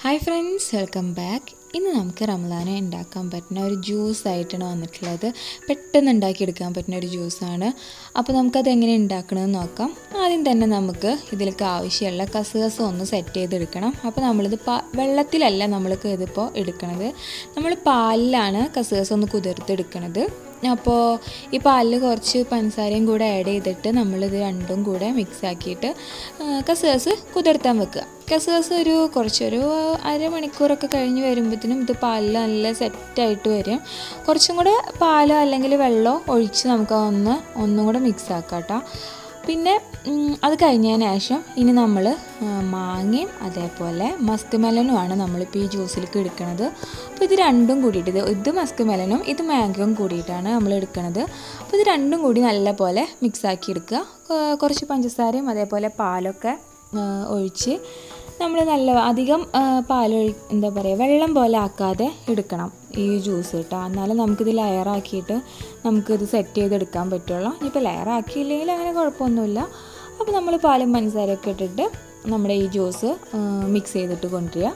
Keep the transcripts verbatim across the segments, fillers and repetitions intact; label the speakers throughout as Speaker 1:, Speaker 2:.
Speaker 1: Hi friends, welcome back. ഇന്ന് നമുക്ക് റമദാനെ ഉണ്ടാക്കാൻ പറ്റുന്ന ഒരു ജ്യൂസ് ആയിട്ടാണ് വന്നിട്ടുള്ളത്. പെട്ടെന്ന് ഉണ്ടാക്കി എടുക്കാൻ പറ്റുന്ന ഒരു ജ്യൂസാണ്. അപ്പോൾ നമുക്കത് എങ്ങനെ ഉണ്ടാക്കണമെന്ന് നോക്കാം. ആദ്യം തന്നെ നമുക്ക് ഇതിലേക്ക് ആവശ്യമുള്ള കസുകസ് ഒന്ന് സെറ്റ് ചെയ്തെടുക്കണം. അപ്പോൾ നമ്മളിത് വെള്ളത്തിലല്ല നമ്മൾക്ക് ഇതിപ്പോൾ എടുക്കണത്, നമ്മൾ പാലിലാണ് കസുകസ് ഒന്ന് കുതിർത്തെടുക്കണത്. അപ്പോൾ ഈ പാലിൽ കുറച്ച് പഞ്ചസാരയും കൂടെ ആഡ് ചെയ്തിട്ട് നമ്മളിത് രണ്ടും കൂടെ മിക്സ് ആക്കിയിട്ട് കസുകസ് കുതിർത്താൻ വെക്കുക. കസുകസ് ഒരു കുറച്ചൊരു അരമണിക്കൂറൊക്കെ കഴിഞ്ഞ് വരുമ്പോഴത്തേനും ഇത് പാലിൽ നല്ല സെറ്റായിട്ട് വരും. കുറച്ചും കൂടെ പാലോ അല്ലെങ്കിൽ വെള്ളമോ ഒഴിച്ച് നമുക്ക് ഒന്ന് ഒന്നും കൂടെ മിക്സ് ആക്കാം കേട്ടോ. പിന്നെ അത് കഴിഞ്ഞതിന് ശേഷം ഇനി നമ്മൾ മാങ്ങയും അതേപോലെ മസ്ക് മെലനുമാണ് നമ്മളിപ്പോൾ ഈ ജ്യൂസിലേക്ക് എടുക്കുന്നത്. അപ്പോൾ ഇത് രണ്ടും കൂടിയിട്ട് ഇത് ഇത് മസ്ക് മെലനും ഇത് മാംഗോയും കൂടിയിട്ടാണ് നമ്മൾ എടുക്കുന്നത്. അപ്പോൾ ഇത് രണ്ടും കൂടി നല്ല പോലെ മിക്സാക്കി എടുക്കുക. കുറച്ച് പഞ്ചസാരയും അതേപോലെ പാലൊക്കെ ഒഴിച്ച് നമ്മൾ നല്ല അധികം പാലൊഴി എന്താ പറയുക വെള്ളം പോലെ ആക്കാതെ എടുക്കണം ഈ ജ്യൂസ് കേട്ടോ. എന്നാലും നമുക്കിത് ലെയറാക്കിയിട്ട് നമുക്കിത് സെറ്റ് ചെയ്തെടുക്കാൻ പറ്റുള്ളൂ. ഇനിയിപ്പോൾ ലെയറാക്കിയില്ലെങ്കിൽ അങ്ങനെ കുഴപ്പമൊന്നുമില്ല. അപ്പോൾ നമ്മൾ പാലും പഞ്ചസാരയൊക്കെ ഇട്ടിട്ട് നമ്മുടെ ഈ ജ്യൂസ് മിക്സ് ചെയ്തിട്ട് കൊണ്ടുവരിക.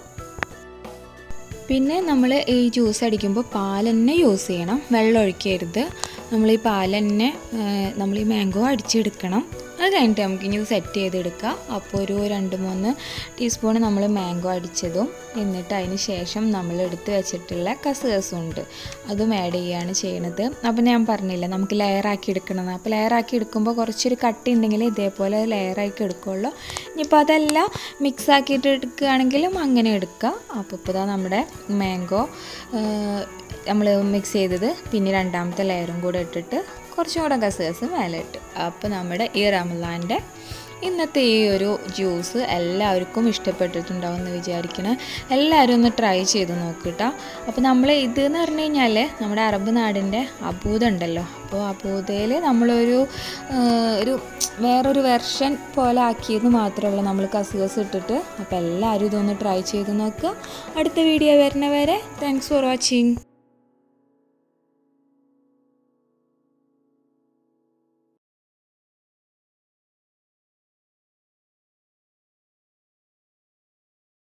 Speaker 1: പിന്നെ നമ്മൾ ഈ ജ്യൂസ് അടിക്കുമ്പോൾ പാൽ തന്നെ യൂസ് ചെയ്യണം, വെള്ളം ഒഴിക്കരുത്. നമ്മൾ ഈ പാൽ തന്നെ നമ്മൾ ഈ മാംഗോ അടിച്ചെടുക്കണം. അത് കഴിഞ്ഞിട്ട് നമുക്കിനി ഇത് സെറ്റ് ചെയ്തെടുക്കാം. അപ്പോൾ ഒരു രണ്ട് മൂന്ന് ടീസ്പൂൺ നമ്മൾ മാംഗോ അടിച്ചതും എന്നിട്ട് അതിന് ശേഷം നമ്മൾ എടുത്ത് വെച്ചിട്ടുള്ള കസുകസും ഉണ്ട്, അതും ആഡ് ചെയ്യുകയാണ് ചെയ്യണത്. അപ്പോൾ ഞാൻ പറഞ്ഞില്ല നമുക്ക് ലെയറാക്കി എടുക്കണമെന്ന്. അപ്പോൾ ലെയറാക്കി എടുക്കുമ്പോൾ കുറച്ചൊരു കട്ടി ഉണ്ടെങ്കിൽ ഇതേപോലെ ലെയറാക്കി എടുക്കുകയുള്ളൂ. ഇനിയിപ്പോൾ അതെല്ലാം മിക്സ് ആക്കിയിട്ട് എടുക്കുകയാണെങ്കിലും അങ്ങനെ എടുക്കുക. അപ്പോൾ ഇപ്പോൾ ഇതാ നമ്മുടെ മാംഗോ നമ്മൾ മിക്സ് ചെയ്തത് പിന്നെ രണ്ടാമത്തെ ലെയറും കൂടെ ഇട്ടിട്ട് കുറച്ചും കൂടെ കസുകസ് മേലെ ഇട്ട്. അപ്പോൾ നമ്മുടെ ഈ റമദാൻ്റെ ഇന്നത്തെ ഈ ഒരു ജ്യൂസ് എല്ലാവർക്കും ഇഷ്ടപ്പെട്ടിട്ടുണ്ടാവും എന്ന് വിചാരിക്കണം. എല്ലാവരും ഒന്ന് ട്രൈ ചെയ്ത് നോക്കിട്ടോ. അപ്പോൾ നമ്മൾ ഇതെന്ന് പറഞ്ഞു കഴിഞ്ഞാൽ നമ്മുടെ അറബ് നാടിൻ്റെ അബൂദ ഉണ്ടല്ലോ, അപ്പോൾ അബൂദയിൽ നമ്മളൊരു ഒരു വേറൊരു വെർഷൻ പോലെ ആക്കിയത് മാത്രമല്ല നമ്മൾ കസുകസ് ഇട്ടിട്ട്. അപ്പോൾ എല്ലാവരും ഇതൊന്ന് ട്രൈ ചെയ്ത് നോക്കുക. അടുത്ത വീഡിയോ വരുന്നവരെ താങ്ക്സ് ഫോർ വാച്ചിങ്.